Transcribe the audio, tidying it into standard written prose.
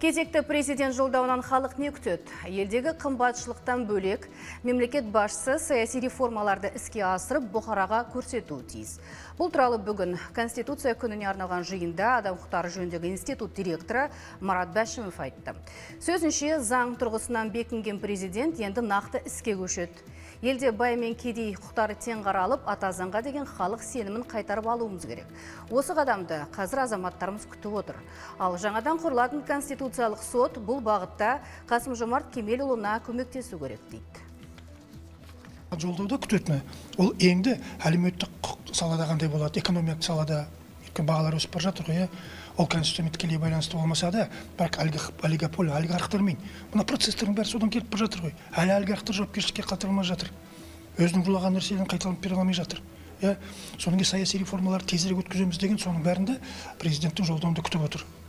Кезекті президент жолдауынан халық не күтеді? Елдегі қымбатшылықтан бөлек, мемлекет басшысы саяси реформаларды іске асырып, бұқараға көрсетуі тиіс. Бұл туралы бүгін Конституция күніне арналған жиында адам құқықтары жөніндегі институт директоры Марат Бәшімов айтты. Сөзінше, заң тұрғысынан бекінген президент енді нақты іске көшеді. Елде бай мен кедей құқықтары тең қаралып, ата заңға деген халық сенімін қайтарып алуымыз керек. Осы қадамды қазір азаматтарымыз күтіп отыр. Ал жаңадан құрылатын Конституциялық сот бұл бағытта Қасым-Жомарт Кемелұлына көмектесу керек дейді. Жолдауда күтетіні, ол еңді әлеуметтік құқық салада қандай болады, экономикалық салада, бағалар өсіп бар жатыр ғой, ол конституциямен тікелей байланысты болмаса да, бірақ олигополия, олигархтармен, мына процестердің бәрі содан келіп бар жатыр ғой. Әлі олигархтар жауапкершілікке қатырылмай жатыр. Өзінің жулаған нәрселерін қайталанып бере алмай жатыр. Соның саяси реформаларды тезірек өткіземіз деген соның бәрінде президенттің жолдауында күтіп отыр.